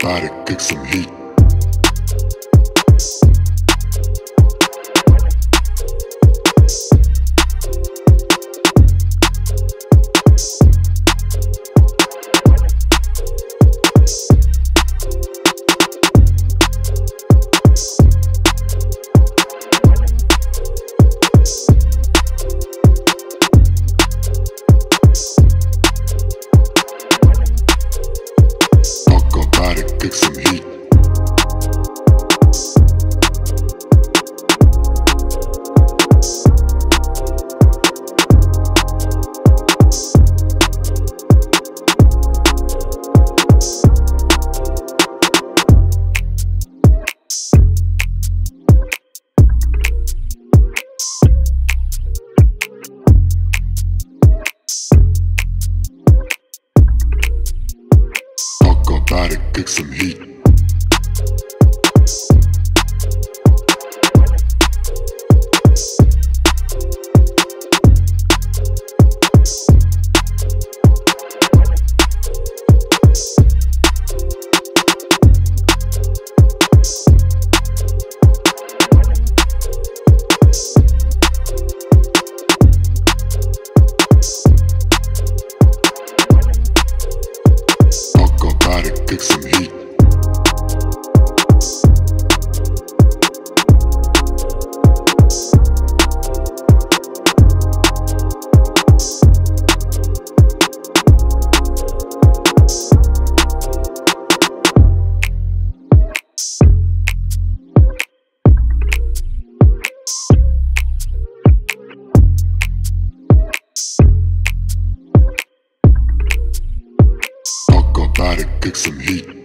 about it, kick some heat. Kick some heat. Talk about it, kick some heat. Kick some heat. Talk about it, kick some heat.